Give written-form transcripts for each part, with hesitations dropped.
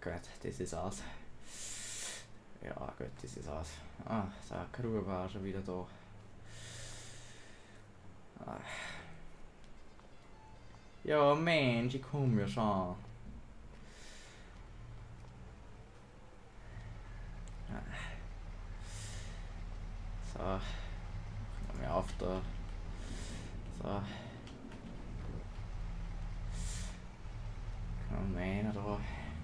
gut, das ist aus. Ja, gut, das ist aus. Ah, der Krug war auch schon wieder da. Ah. Ja, Mensch, ich komm ja schon. So, mach mal auf da. So. Komm rein da.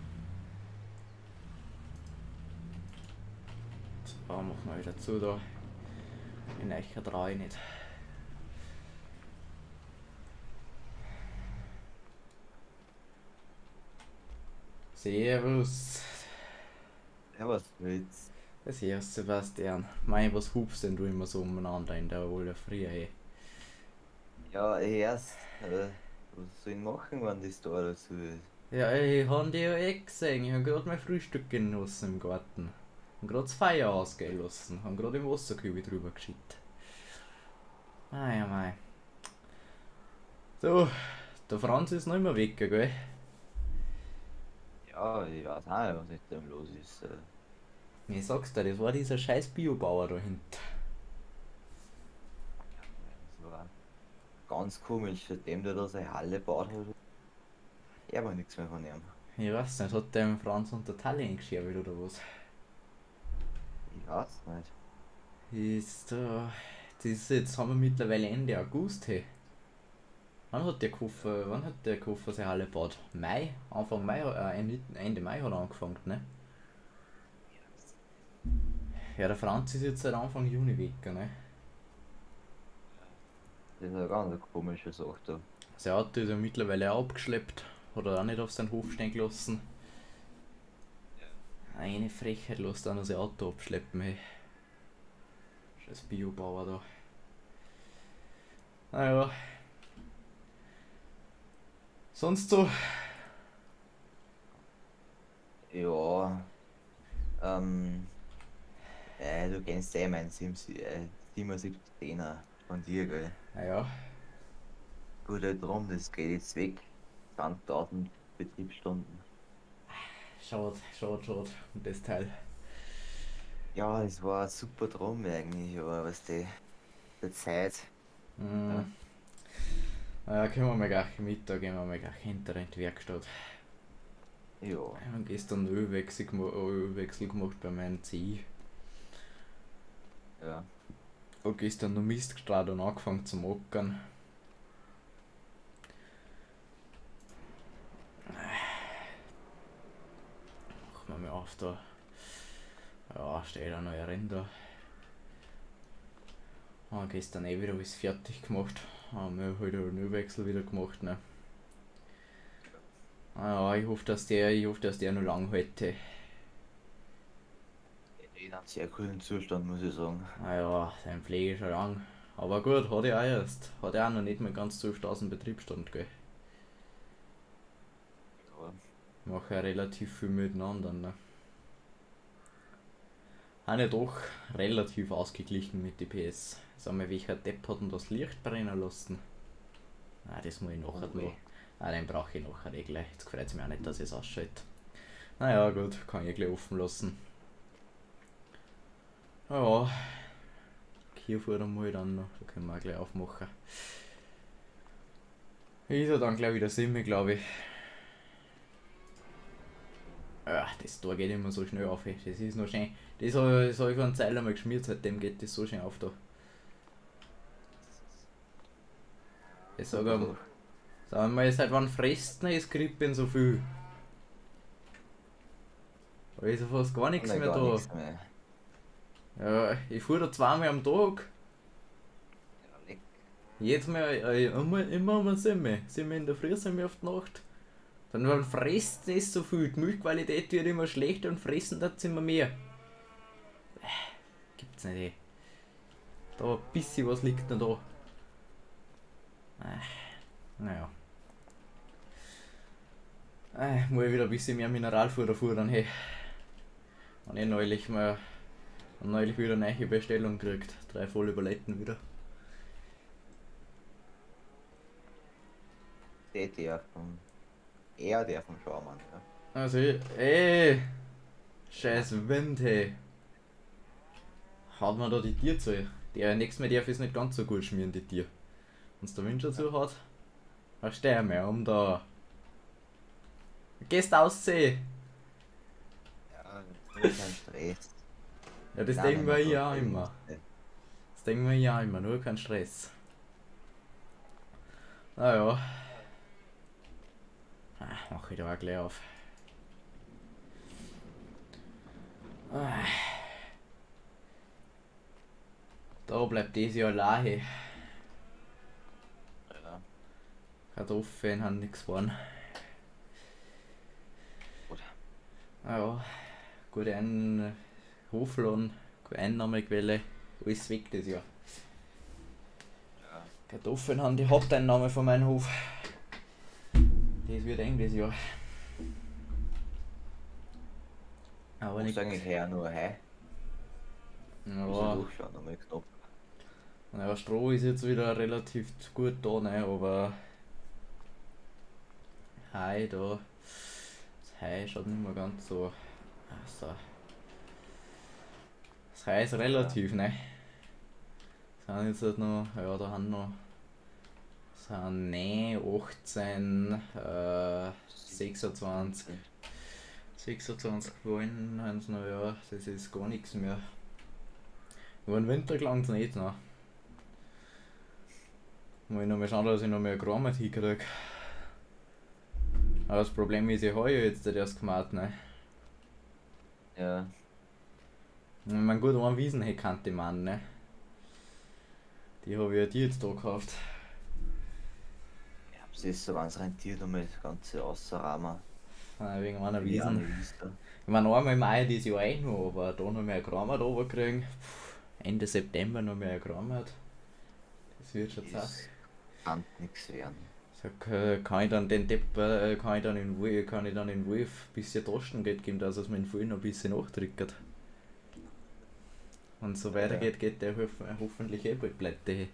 So, machen wir wieder zu da. In Eicher traue ich nicht. Servus. Ja, was willst? Servus, Sebastian. Mei, was hupst denn du immer so umeinander in der Olle Früh, ey? Ja, erst, was soll ich machen, wenn das da dazu ist? Ja, ich hab die ja eh gesehen. Ich hab grad mein Frühstück genossen im Garten. Und grad das Feuer ausgehen lassen. Hab grad im Wasserkübel drüber geschüttet. Ah ja, mei. So, der Franz ist noch immer weg, gell? Ja, ich weiß auch nicht, was mit dem los ist. Ich sag's dir, das war dieser scheiß Biobauer da hinten. Das war ganz komisch, seitdem der da seine Halle gebaut hat. Er war nichts mehr von ihm. Ich weiß nicht, hat der dem Franz unter Talle eingeschert oder was? Ich weiß nicht. Ist da. Jetzt haben wir mittlerweile Ende August, hey. Wann hat der Koffer seine Halle gebaut? Mai? Anfang Mai, Ende Mai hat er angefangen, ne? Ja, der Franz ist jetzt seit Anfang Juni weg, ne? Das ist eine ganz komische Sache da. Sein Auto ist ja mittlerweile auch abgeschleppt. Hat er auch nicht auf seinen Hof stehen gelassen. Eine Frechheit, lässt auch noch sein Auto abschleppen, hey. Scheiß Biobauer da. Naja. Sonst so? Ja, ähm, du kennst eh meinen Sims, 7710er von dir, gell? Naja. Gut, halt drum, das geht jetzt weg. 20.000 Betriebsstunden. Schade um das Teil. Ja, es war ein super Traum eigentlich, aber was der Zeit. Mm. Ja, Naja, können wir mal gleich Mittag, gehen wir mal gleich hinter in die Werkstatt. ja, Wir haben gestern Ölwechsel gemacht bei meinem CI. ja. Und gestern noch Mist gestrahlt und angefangen zu mockern. Machen wir mal auf da. Ja, steht da noch ein Rinder. Haben gestern eh wieder alles fertig gemacht. Haben wir heute einen Ölwechsel wieder gemacht, ne? Ah ja, ich hoffe, dass der noch lang hält. In einem sehr coolen Zustand, muss ich sagen. Naja, sein Pflege schon lang. Aber gut, hat er auch erst. Hat er auch noch nicht mehr ganz 12.000 Betriebsstand, gell? Ja, Mache ja relativ viel miteinander, ne? Habe ich doch relativ ausgeglichen mit die PS. Sag mal, welcher Depp hat denn das Licht brennen lassen? Ah, das muss ich nachher oh noch. weh. Ah, den brauche ich nachher eh gleich. Jetzt freut es mich auch nicht, dass es ausschaut. Naja, gut, kann ich gleich offen lassen. Ja, hier vor einmal dann noch. Da können wir auch gleich aufmachen. Ist ja dann gleich wieder Simme, glaube ich. Ja, das Tor geht immer so schnell auf. Das ist noch schön. Das hab ich vor einer Zeit einmal geschmiert, seitdem geht das so schön auf da. Ich Super sage Sache. sag mal, seit wann fresst denn das Krippen so viel? Da ist ja fast gar Und nichts dann mehr gar da. nichts mehr. Ja, ich fuhr da zweimal am Tag. Ja, leck. Jetzt mal, immer um 7. 7 in der Früh, 7 auf die Nacht. Dann wann fresst das so viel? Die Milchqualität wird immer schlechter und fressen das immer mehr. Gibt's nicht, ey. Da ein bisschen was liegt noch da. Naja. Muss ich wieder ein bisschen mehr Mineralfutter fuhren, hey. Und neulich wieder eine neue Bestellung gekriegt. 3 volle Paletten wieder. Der vom, eher der vom Schaumann, ja. Also, scheiß Wind, hey. Haut man da die Tier zu. Der nächstes Mal darf es nicht ganz so gut schmieren, die Tier. Wenn es der Wind schon zu hat, dann steh mal um da. Gehst aussehen. Ja, nur kein Stress. Ja, das Nein, denken wir nein, ja nein, immer. nein. Das denken wir ja immer, nur kein Stress. Naja. Mach ich da auch gleich auf. Da bleibt das Jahr allein. Ja, Kartoffeln haben nichts geworden. gut. Naja, gute Hoflohn, gute Einnahmequelle, alles weg das Jahr. Ja. Kartoffeln haben die Haupteinnahme von meinem Hof. Das wird eng das Jahr. Aber Muss nicht. eigentlich her nur Heu. Muss ich Ja, durchschauen, nochmal knapp. naja, Stroh ist jetzt wieder relativ gut da, ne? Aber Heu da. Das Heu schaut nicht mehr ganz so. Also, das Heu ist relativ, ne? Sind jetzt halt noch, ja, da haben noch sind 9, 18, 26. 26 wollen haben sie noch, ja, das ist gar nichts mehr. Über den Winter gelangt es nicht noch. Muss ich noch mal schauen, dass ich noch mehr Grammar hinkriege. Aber das Problem ist, ich habe ja jetzt erst gemacht, ne? Ja, Ich meine, gut, eine Wiesenheck kannte ich meinen, ne? Die habe ich ja die jetzt da gekauft. ja, es ist so, wenn es rentiert, nochmal das Ganze außerrahmen. Wegen meiner Wie eine Wiesen. Wiese. Ich meine, einmal im Mai dieses Jahr eh noch, aber da noch mehr Grammar drüber kriegen. Ende September noch mehr Grammar. Das wird schon Zeit. Das kann nichts werden. So, kann ich dann den Depp, kann ich dann in Wolf ein bisschen Taschen geben, dass es mir in Wolf noch ein bisschen nachtriggert. Und so weitergeht, geht der hoffentlich eh bald pleite.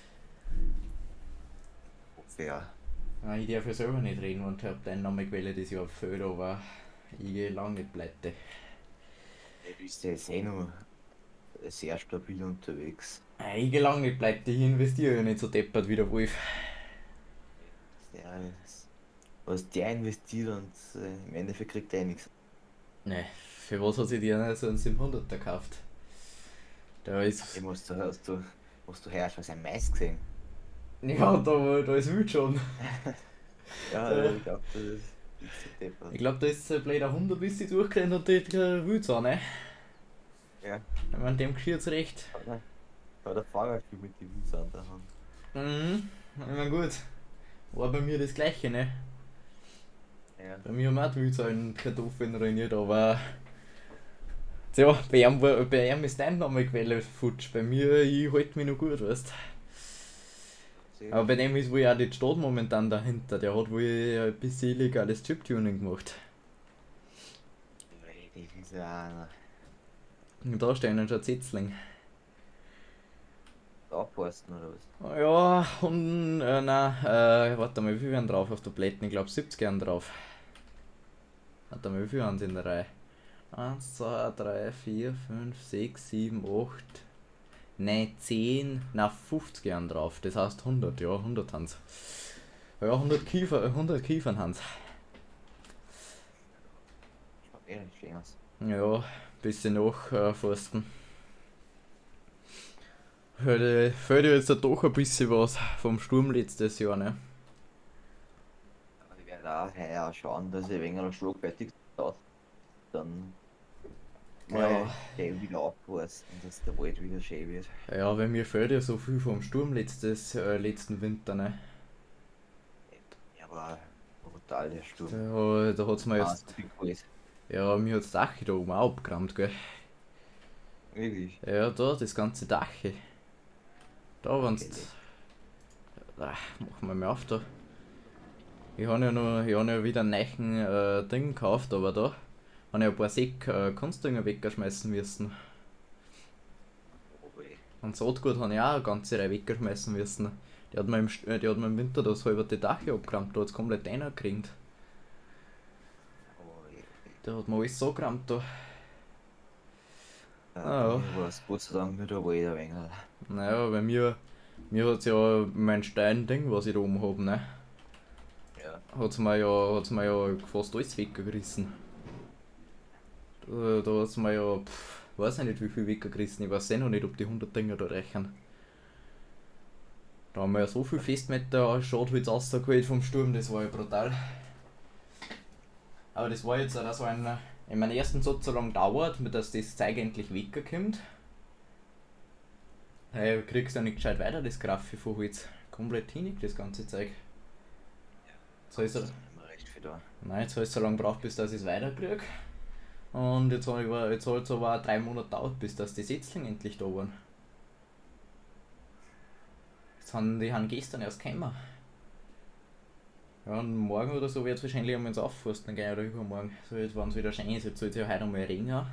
Ja, Ich darf ja selber nicht reden und habe den Namen gewählt, das Jahr fehlt, aber ich gehe lange nicht pleite. du bist ja jetzt eh noch sehr stabil unterwegs. Ich gehe lange nicht pleite, ich investiere ja nicht so deppert wie der Wolf. Ja, was der investiert und im Endeffekt kriegt er eh nichts. Ne, für was hat sich der so einen 700er gekauft? Da ist. Musst du herrschen, was ein Mais gesehen. Ja, da ist wild schon. Ja, ich glaube, das ist so deppert. Ich glaube, da ist ein blöder Hund ein bisschen durchgerannt und die wild sein, ne? Ja, Ich meine, dem geschieht's recht. aber der Fahrerspiel mit den Wiese an der Hand. Mhm, ich meine, gut. War bei mir das gleiche, ne? Ja, Bei mir haben auch die Wildsau in Kartoffeln trainiert, aber. Tja, bei ihm ist dein Name gewählt, futsch. Bei mir, ich halte mich noch gut, weißt. Aber bei dem ist wohl auch die Stadt momentan dahinter. Der hat wohl ein bisschen illegales Chiptuning gemacht. das ist ja Und da stehen schon Zitzling. aufpassen oder was? Ja, und nein, warte mal, wie viel werden drauf auf der Plätten? Ich glaube 70 werden drauf. Warte mal, wie viel haben sie in der Reihe? 1, 2, 3, 4, 5, 6, 7, 8, 9, 10, na 50 Jahren drauf. Das heißt 100, ja, 100 haben sie. Ja, 100 Kiefern haben sie. Schaut eh nicht schön aus. Ja, bisschen nachforsten. Fällt jetzt doch ein bisschen was vom Sturm letztes Jahr, ne? Aber ich werde auch heuer schauen, dass ich ein wenig schlagfertig aus. Dann mal Ja. schön wieder aufpassen, dass der Wald wieder schön wird. Ja, weil mir fällt ja so viel vom Sturm letzten Winter, ne? Ja, aber brutal der Sturm. Da hat's mir jetzt. Jetzt. Ja, mir hat's Dach da oben auch abgerammt, gell? Wirklich. Ja, da, das ganze Dach. Da, wenn's. Okay. Machen wir mal auf da. Ich habe ja wieder einen neuen Ding gekauft, aber da habe ich ein paar Kunstdünger weggeschmeißen müssen. Oh weh. Und Saatgut habe ich auch eine ganze Reihe weggeschmeißen müssen. Die hat mir im Winter das halbe Dach abgerammt, da hat's komplett reingekriegt. Oh weh. Der hat mir alles so gerammt da. Bei mir war es Gott sei Dank nicht, aber jeder wenig. Naja, bei mir hat's ja mein Stein-Ding, was ich da oben hab, ne? Ja. Hat's mir ja fast alles weggerissen. Da hat's mir ja, weiß ich nicht wie viel weggerissen. Ich weiß eh noch nicht, ob die 100 Dinger da reichen. Da haben wir ja so viel Festmeter Schadholz rausgeholt vom Sturm, das war ja brutal. Aber das war jetzt auch so ein. In meinem ersten Satz so lange dauert, dass das Zeug endlich wegkommt. Hey, du kriegst ja nicht gescheit weiter, das Graffi von Holz. Komplett hinig, das ganze Zeug. Jetzt habe ich so, Recht viel da. nein, jetzt habe ich so lange gebraucht, bis dass ich es weiterkriege. Und jetzt hat es aber auch 3 Monate gedauert, bis dass die Setzlinge endlich da waren. Die haben gestern erst gekommen. Ja, und morgen oder so wird es wahrscheinlich einmal ins Aufforsten gehen oder übermorgen. So, jetzt, wenn es wieder schön ist, jetzt soll es ja heute einmal regnen.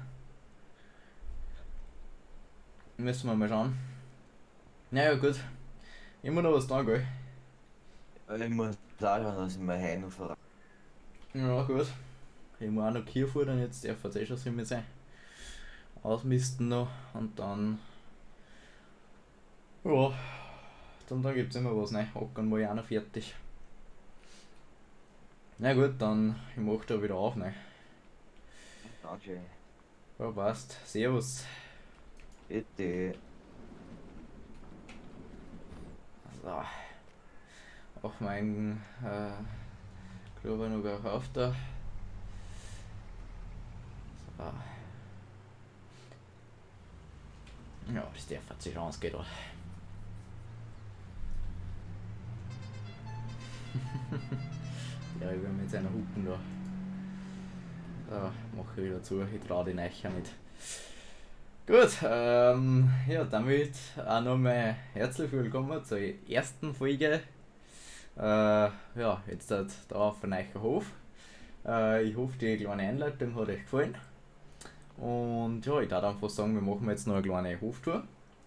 Müssen wir mal schauen. Naja, gut. Immer noch was da, gell? Ich muss sagen, dass ich mein Heim noch verraten. Ja, gut. Ich muss auch noch Kier futtern, jetzt darf es eh schon so sein. Ausmisten noch und dann. Ja, dann gibt es immer was, ne? Ackern mal auch noch fertig. Na gut, dann ich mach da wieder auf, ne? Danke. Ja, passt. Servus. Bitte. So. Auch mein Klober noch gekauft da. So. Ja, das darf jetzt die Chance gehen da. Ja, ich will mit seiner Hupen da. Da mache ich wieder zu, ich traue den euch ja nicht. Gut, ja, damit auch nochmal herzlich willkommen zur ersten Folge. Ja, jetzt da auf den neuen Hof. Ich hoffe, die kleine Einleitung hat euch gefallen. Und ja, ich darf einfach sagen, wir machen jetzt noch eine kleine Hoftour.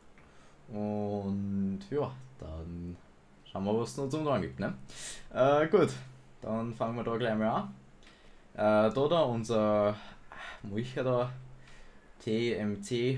Und ja, dann schauen wir, was es noch zum Tun gibt. Ne? Gut, dann fangen wir da gleich mal an. Da unser Mulcher da, TMC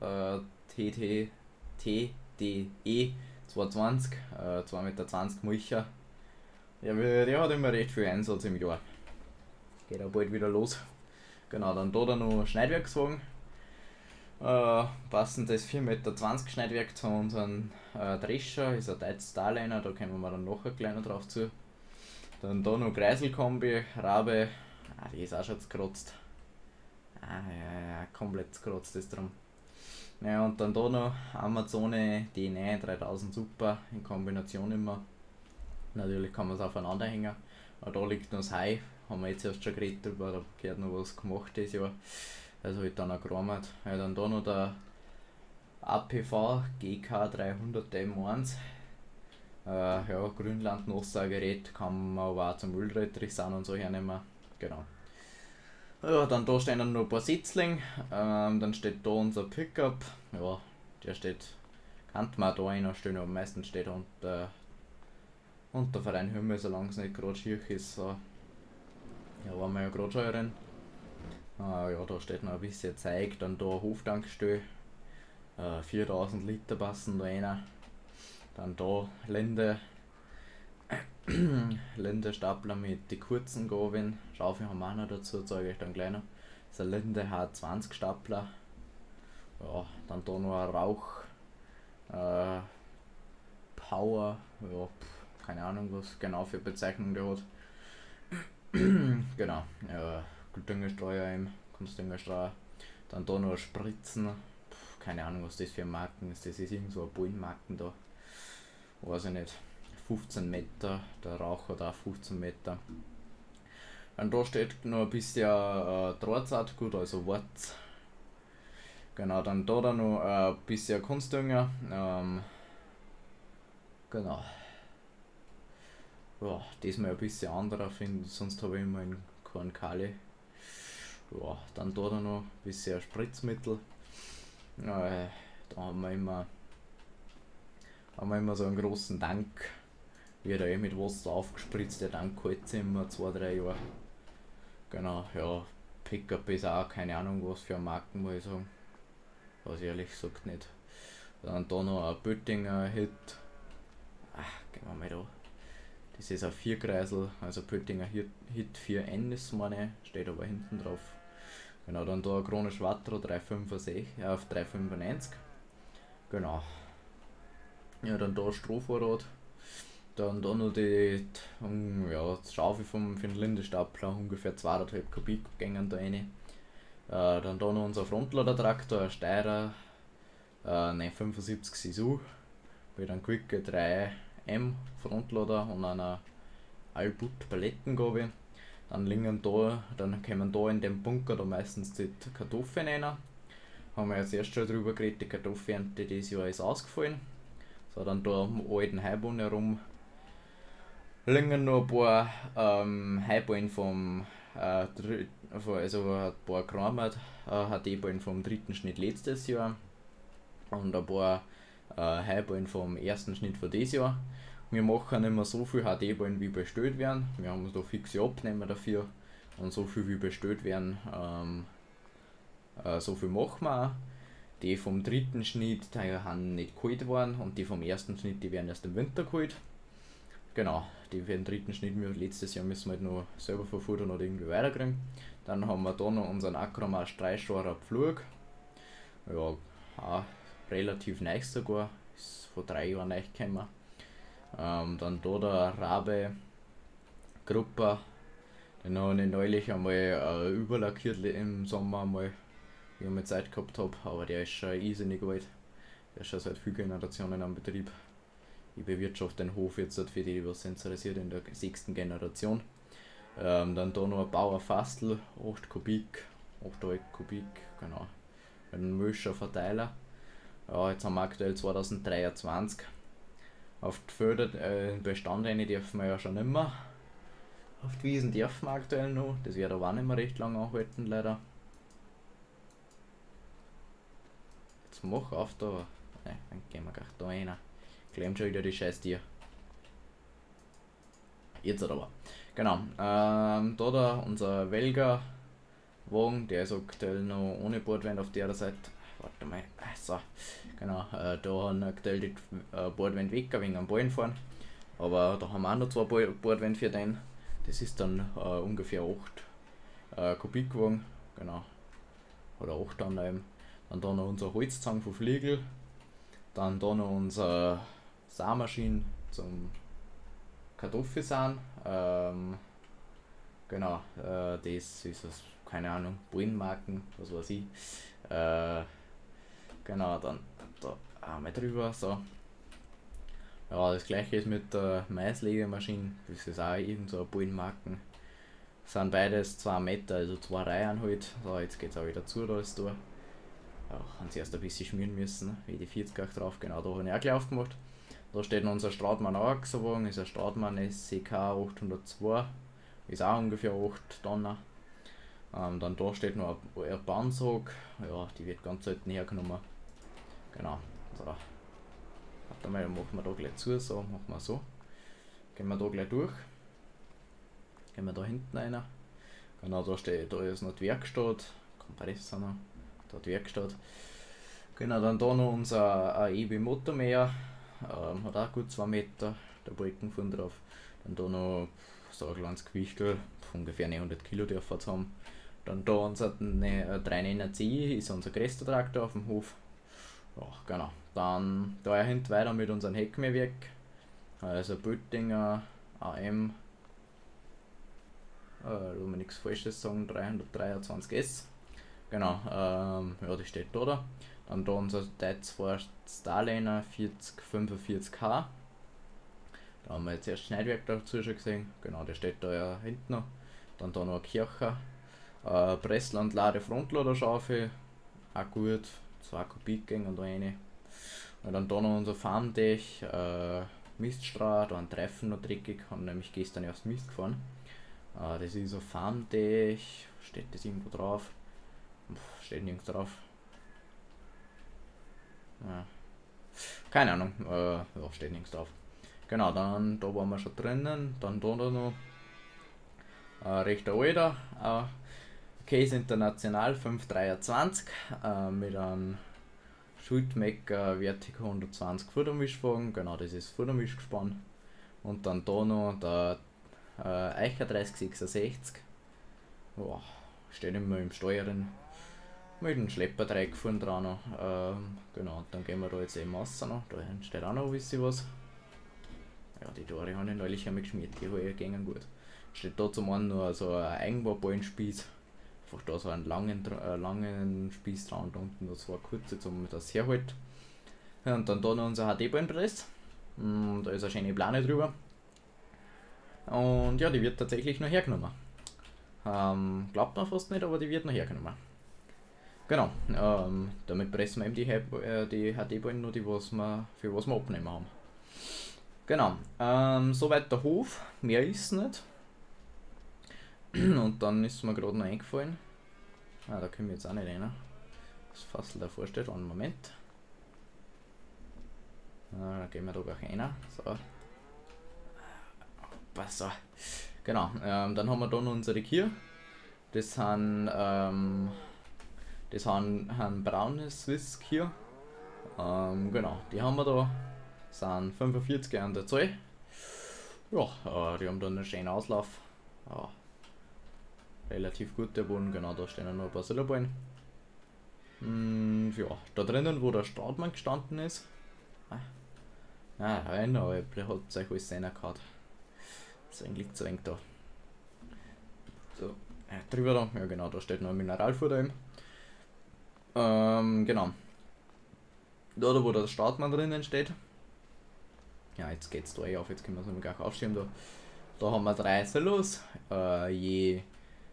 TTE 220, 2,20 Meter Mulcher. Ja, der hat immer recht viel Einsatz im Jahr. Geht auch bald wieder los. Genau, dann da noch Schneidwerkswagen. Passendes 4,20 Meter Schneidwerk zu unserem Drescher, ist ein deutsches Starliner, da kommen wir dann noch ein kleiner drauf zu. Dann da noch Kreiselkombi, Rabe, die ist auch schon gekratzt. Ja, komplett gekratzt ist drum. Ja, und dann da noch Amazone D9 3000 Super in Kombination immer. Natürlich kann man es aufeinander hängen. Aber da liegt noch das Hai, haben wir jetzt erst schon geredet drüber, da gehört noch was gemacht das Jahr. Also halt dann auch geräumt. Ja, dann da noch der APV GK 300 M1. Ja, Grünland-Nassaugerät kann man aber auch zum Ölrettich sein und so hernehmen. Genau. Ja, dann da stehen dann noch ein paar Sitzlinge. Dann steht da unser Pickup. Ja, der steht, kann man da einstellen, aber meistens steht er unter Verein Himmel, solange es nicht gerade schief ist. So. Ja, waren wir ja gerade schon rein. Ja, da steht noch ein bisschen Zeug, dann da ein Hoftankstelle, 4000 Liter passen da rein. Dann da Linde-Stapler mit die kurzen Gabeln, Schaufel haben wir auch noch dazu, zeige ich dann gleich noch. Das ist ein Linde H20 Stapler. Ja, dann da noch ein Rauch Power, ja, keine Ahnung was genau für Bezeichnung der hat. Genau, ja, Düngerstreuer im Kunstdüngerstreuer. Dann da noch Spritzen, keine Ahnung was das für Marken ist, das ist irgend so ein Bullenmarken da. Weiß ich nicht. 15 Meter, der Rauch hat auch 15 Meter. Dann da steht noch ein bisschen Drahtsaatgut, also Warz. Genau, dann da noch ein bisschen Kunstdünger. Genau. Ja, diesmal ein bisschen anderer, finde sonst habe ich immer einen keinen Kali. Ja, dann da noch ein bisschen Spritzmittel. Da haben wir immer so einen großen Tank. Wird eh mit Wasser aufgespritzt, der Tank hält sich immer 2-3 Jahre. Genau, ja, Pickup ist auch keine Ahnung was für eine Marken, muss ich sagen. Was ich ehrlich gesagt nicht. Dann da noch ein Böttinger Hit. Gehen wir mal da. Das ist ein Vierkreisel, also Böttinger Hit 4N ist meine, steht aber hinten drauf. Genau, dann da ein Krone Quattro 365 auf 395. Genau. Ja, dann da Strohvorrat. Dann da noch die Schaufel für den Lindestapler, ungefähr 2,5 Kubik gängen da rein. Dann da noch unser Frontlader-Traktor, ein Steyrer 975 Sisu mit einem Quicke 3M Frontlader und einer Albut Palettengabe. Dann kommen da in dem Bunker da meistens die Kartoffeln rein. Haben wir jetzt erst schon drüber geredet, die Kartoffelernte dieses Jahr ist ausgefallen. So, dann da am alten Heuboden herum liegen noch ein paar Heuballen vom also ein paar Kramer HD-Ballen vom dritten Schnitt letztes Jahr und ein paar Heuballen vom ersten Schnitt von dieses Jahr. Wir machen nicht mehr so viel HD-Ballen wie bestellt werden. Wir haben da fixe Abnehmer dafür und so viel wie bestellt werden, so viel machen wir auch. Die vom dritten Schnitt, die haben nicht geholt worden und die vom ersten Schnitt, die werden erst im Winter geholt. Genau, die für den dritten Schnitt letztes Jahr müssen wir halt noch selber verfuttern oder irgendwie weiterkriegen. Dann haben wir da noch unseren Acromarsch 3-Scharer Pflug. Ja, auch relativ neu sogar, ist vor 3 Jahren neu gekommen. Dann da der Rabe Gruppe, den habe ich neulich einmal überlackiert im Sommer einmal, wie ich mal Zeit gehabt habe, aber der ist schon irrsinnig alt. Der ist schon seit vielen Generationen am Betrieb. Ich bewirtschafte den Hof jetzt für die was interessiert in der 6. Generation. Dann da noch ein Bauer Fastel, 8 Kubik, 8,5 Kubik, genau. Mit einem Mölscher Verteiler. Ja, jetzt haben wir aktuell 2023. Auf die Felder Bestand rein dürfen wir ja schon immer. Auf die Wiesen dürfen wir aktuell noch. Das wird aber auch nicht mehr recht lange anhalten, leider. Jetzt mach auf da. Ne, dann gehen wir gleich da rein. Klemmt schon wieder die scheiß Tier. Jetzt aber. Genau. Da unser Welger Wagen, der ist aktuell noch ohne Bordwand auf der Seite. Warte mal. So. Genau. Da haben aktuell die Bordwand weg, wegen am Ballen fahren. Aber da haben wir auch noch 2 Bordwände für den. Das ist dann ungefähr 8 Kubikwagen. Genau. Oder 8 dann eben. Dann da noch unser Holzzangen von Fliegel. Dann da noch unser Saarmaschine zum Kartoffelsahen. Genau, das ist das, keine Ahnung, Bullenmarken, was weiß ich. Genau, dann da einmal drüber, so. Ja, das gleiche ist mit der Maislegemaschine, das ist auch irgend so eine Bullenmarken. Sind beides 2 Meter, also 2 Reihen halt. So, jetzt geht es auch wieder zu, da ist da. Ja, haben sie erst ein bisschen schmieren müssen, wie die 40 drauf, genau, da habe ich auch gleich aufgemacht. Da steht noch unser Stratmann Auxerwagen, ist ein Stratmann SCK 802, ist auch ungefähr 8 Tonnen. Dann da steht noch ein Bahnsog, ja, die wird ganz selten hergenommen. Genau, so. Warte mal, machen wir da gleich zu, so, machen wir so. Gehen wir da gleich durch. Gehen wir da hinten rein. Genau, da ist noch die Werkstatt, Kompressor noch, da die Werkstatt. Genau, dann da noch unser EB Motormäher. Hat auch gut 2 Meter, der Balken von drauf. Dann da noch so ein kleines Gewichtel, ungefähr 900 Kilo dürfen wir haben. Dann da unser 3 CI ist unser größter Traktor auf dem Hof. Ja, genau. Dann da hinten weiter mit unserem Heckmehrwerk. Also Böttinger AM, da will man nichts Falsches sagen, 323S. Genau, ja, das steht da. Dann da unser Deutz-Forst Starliner 4045H. Da haben wir jetzt erst Schneidwerk dazu schon gesehen. Genau, der steht da ja hinten noch. Dann da noch ein Kircher. Pressland Lade Frontladerschaufel. Auch gut. 2 Kubik gehen da rein. Und dann da noch unser Farmdech. Miststrah, da ein Treffen noch dreckig. Haben nämlich gestern erst Mist gefahren. Das ist ein Farmdech. Steht das irgendwo drauf? Steht nirgends drauf. Ja. Keine Ahnung, ja, steht nichts drauf. Genau, dann da waren wir schon drinnen, dann da noch recht alter Case International 523 mit einem Schultmecker Vertigo 120 Futtermischwagen, genau, das ist Futtermischgespann. Und dann da noch der Eicher 3066. Boah, steht immer im Steuer drin. Mit dem Schlepperdreieck vorne dran noch. Genau, und dann gehen wir da jetzt eben raus noch. Da hinten steht auch noch ein bisschen was. Ja, die Tore habe ich neulich einmal geschmiert, die gehen gut. Steht da zum einen nur so ein Eigenbauballenspieß. Einfach da so einen langen Spieß dran und unten noch so eine kurze, zum das herhält. Ja, und dann da noch unser HD-Ballenpress. Da ist eine schöne Plane drüber. Und ja, die wird tatsächlich noch hergenommen. Glaubt man fast nicht, aber die wird noch hergenommen. Genau, damit pressen wir eben die HD-Ballen noch, für was wir abnehmen haben. Genau, soweit der Hof, mehr ist nicht. Und dann ist mir gerade noch eingefallen. Da können wir jetzt auch nicht rein. Das Fassel davor steht, einen Moment. Da gehen wir da gleich rein. So. So. Genau, dann haben wir da noch unsere Kühe. Das sind braunes Swiss Kühe. Genau, die haben wir da. Sind 45 an der Zahl. Ja, die haben dann einen schönen Auslauf. Ja, relativ gut der Boden, genau, da stehen noch ein paar Silberballen. Ja, da drinnen, wo der Stratmann gestanden ist. Nein, aber ihr habt euch alles sehen gehabt. Deswegen liegt es ein wenig da. So, drüber da, ja genau, da steht noch ein Mineralfutter eben. Genau. Da wo der Startmann drinnen steht. Ja, jetzt geht's da auf, jetzt können wir es nämlich gleich aufschieben. Da haben wir 3 Silos, je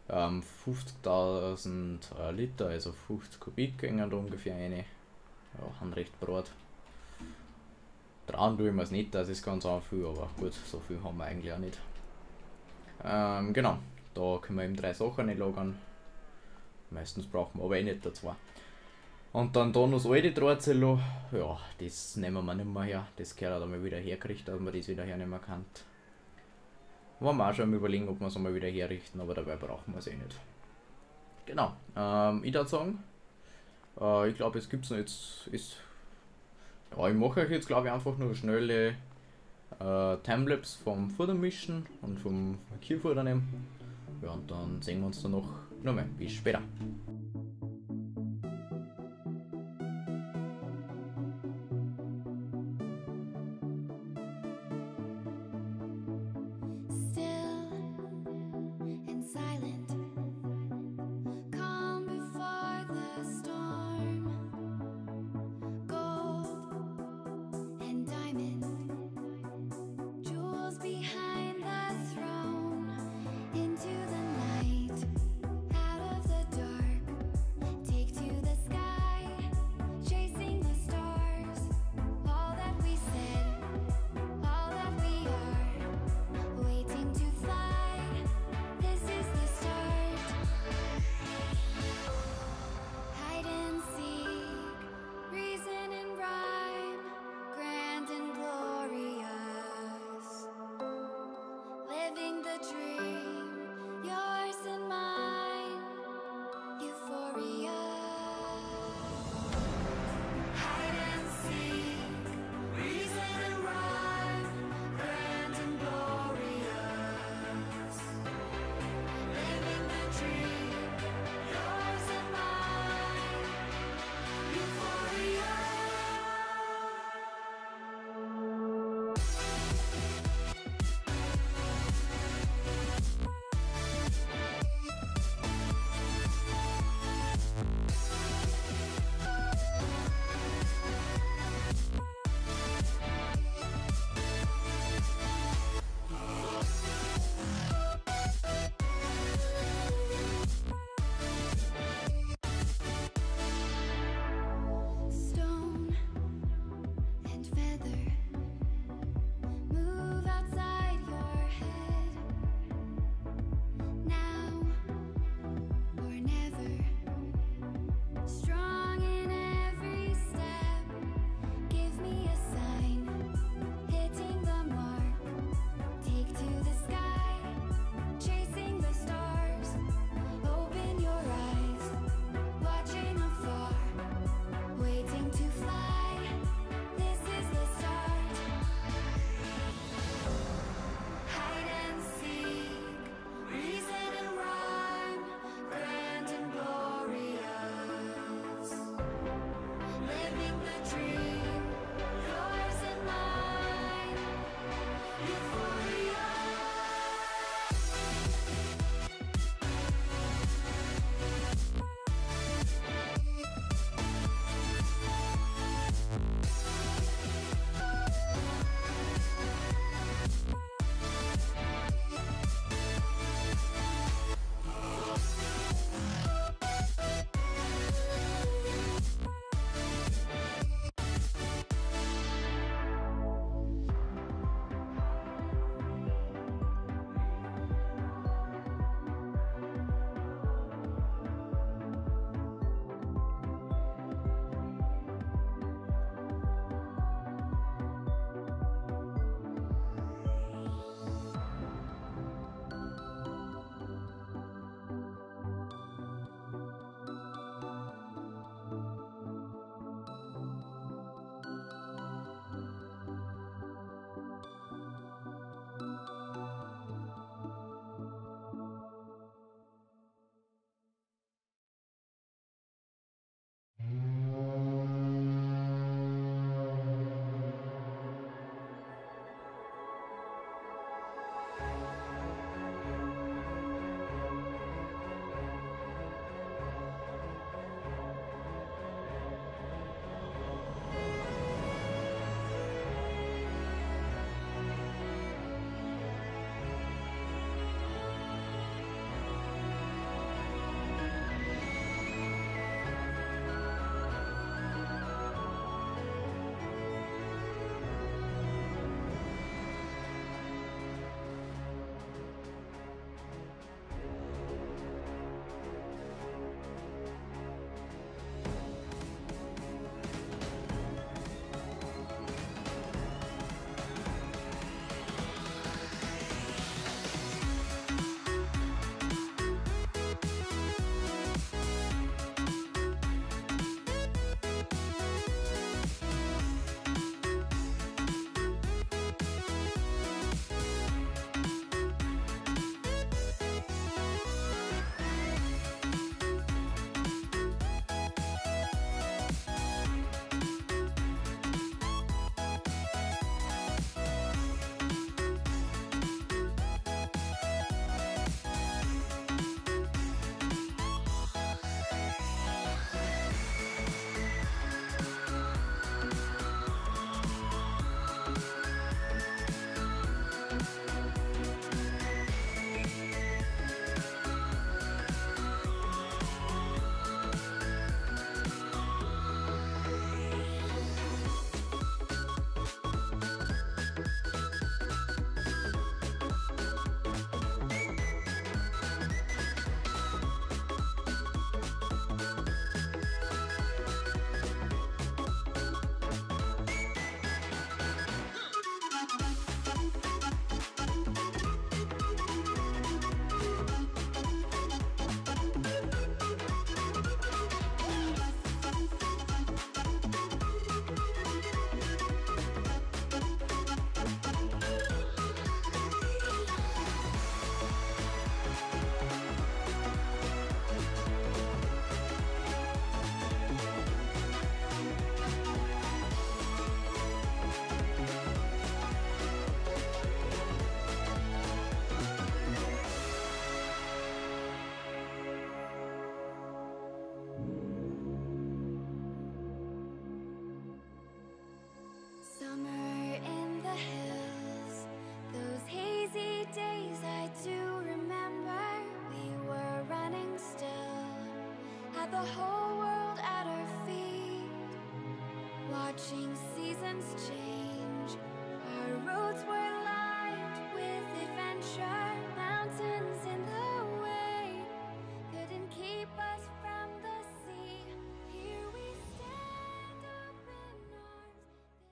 50.000 Liter, also 50 Kubik gehen da ungefähr rein. Ja, haben recht breit. Trauen tue ich mir es nicht, das ist ganz auch viel, aber gut, so viel haben wir eigentlich auch nicht. Genau, da können wir eben 3 Sachen einlagern. Meistens brauchen wir aber nicht dazu. Und dann da noch das alte Drahtsilo, ja, das nehmen wir nicht mehr her. Das gehört auch mal wieder hergerichtet, dass man das wieder hernehmen kann. Wollen wir auch schon überlegen, ob wir es einmal wieder herrichten, aber dabei brauchen wir es eh nicht. Genau, ich würde sagen, ich glaube, es gibt es noch jetzt. Ja, ich mache euch jetzt glaube ich einfach nur eine schnelle Timelapse vom Futtermischen und vom Kühlfutter nehmen. Ja, und dann sehen wir uns dann noch mal. Bis später. Into the night, out of the dark. seasons change. Our roads were lined with adventure. Mountains in the way couldn't keep us from the sea. Here we stand open arms.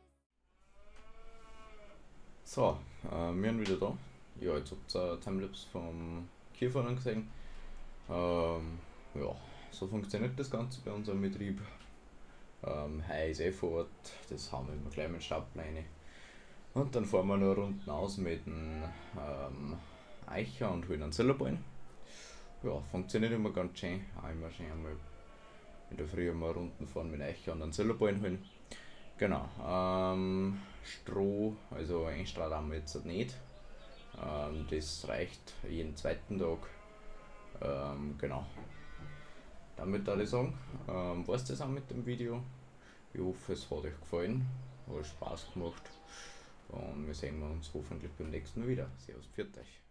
So, wir sind wieder da. Ja, jetzt habt ihr Timelapse vom Kierfahren gesehen. Ja, so funktioniert das Ganze bei unserem Betrieb. Heu ist fort, das haben wir immer gleich mit Stapleine. Und dann fahren wir noch Runden aus mit dem Eicher und holen einen Zellerballen. Ja, funktioniert immer ganz schön. Auch immer schön einmal in der Früh mal Runden fahren mit Eicher und einen Zellerballen holen. Genau, Stroh, also Einstrahl haben wir jetzt nicht. Das reicht jeden zweiten Tag. Genau. Damit würde ich sagen, war es das auch mit dem Video. Ich hoffe, es hat euch gefallen, hat Spaß gemacht und wir sehen uns hoffentlich beim nächsten Mal wieder. Servus, pfiat euch.